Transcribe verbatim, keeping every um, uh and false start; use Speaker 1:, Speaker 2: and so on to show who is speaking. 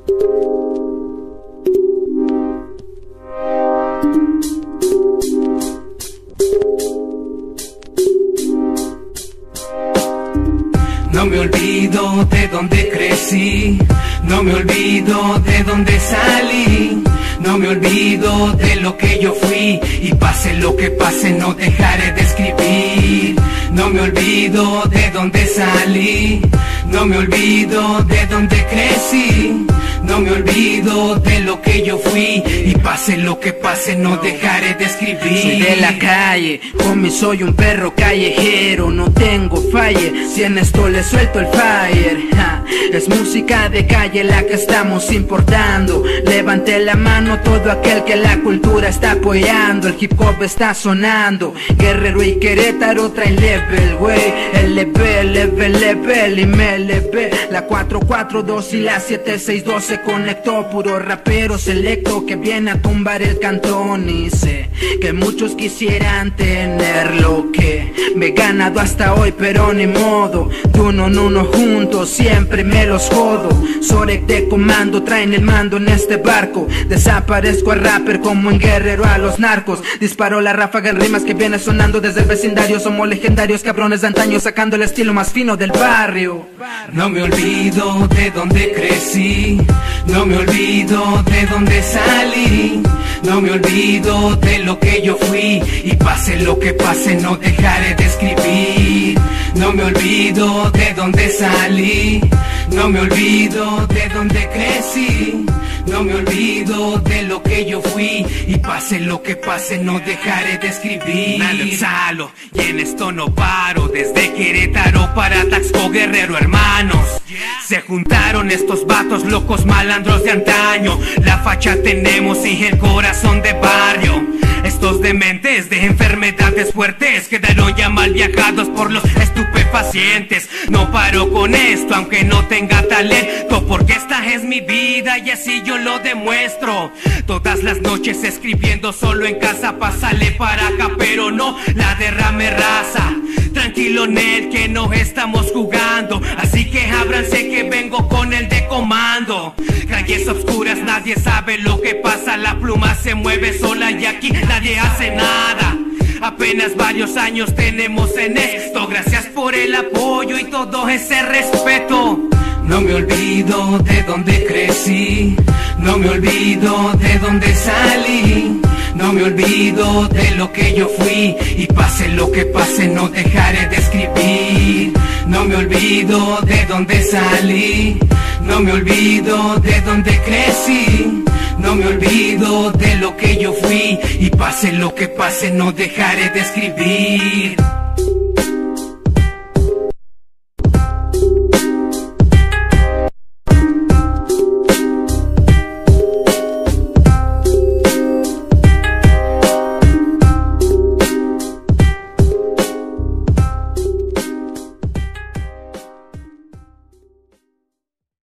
Speaker 1: No me olvido de donde crecí, no me olvido de donde salí, no me olvido de lo que yo fui, y pase lo que pase no dejaré de escribir. No me olvido de donde salí, no me olvido de donde crecí, no me olvido de lo que yo fui, y pase lo que pase no dejaré de escribir.
Speaker 2: Soy de la calle, homie, soy un perro callejero, no tengo falle, si en esto le suelto el fire. Ja, es música de calle la que estamos importando. Levante la mano todo aquel que la cultura está apoyando. El hip hop está sonando, Guerrero y Querétaro traen level, wey. L P, level, level y me L P. La cuatro cuatro dos y la siete seis dos se conectó, puro rapero selecto que viene a tumbar el cantón. Y sé que muchos quisieran tener lo que me he ganado hasta hoy, pero ni modo. De uno en uno juntos siempre me los jodo. Sorek de comando traen el mando en este barco. Desaparezco a rapper como en Guerrero a los narcos. Disparo la ráfaga en rimas que viene sonando desde el vecindario. Somos legendarios cabrones de antaño, sacando el estilo más fino del barrio.
Speaker 1: No me olvido de donde crecí, no me olvido de donde salí, no me olvido de lo que yo fui, y pase lo que pase no dejaré de escribir. No me olvido de donde salí, no me olvido de donde crecí, no me olvido de lo que yo fui, y pase lo que pase no dejaré de escribir.
Speaker 3: Nada exhalo y en esto no paro, desde Querétaro para Taxco, Guerrero, hermanos. Se juntaron estos vatos locos malandros de antaño, la facha tenemos y el corazón de barrio. Estos dementes de enfermedades fuertes quedaron ya mal viajados por los estupefacientes. No paro con esto aunque no tenga talento, porque esta es mi vida y así yo lo demuestro. Todas las noches escribiendo solo en casa, pásale para acá pero no la derrame raza. Tranquilo Nel que no estamos jugando, así que ábranse que vengo con el de comando. Calles oscuras, nadie sabe lo que pasa, la pluma se mueve sola y aquí nadie hace nada. Apenas varios años tenemos en esto, gracias por el apoyo y todo ese respeto.
Speaker 1: No me olvido de donde crecí, no me olvido de donde salí, no me olvido de lo que yo fui, y pase lo que pase no dejaré de escribir. No me olvido de donde salí, no me olvido de donde crecí, no me olvido de lo que yo fui, y pase lo que pase no dejaré de escribir.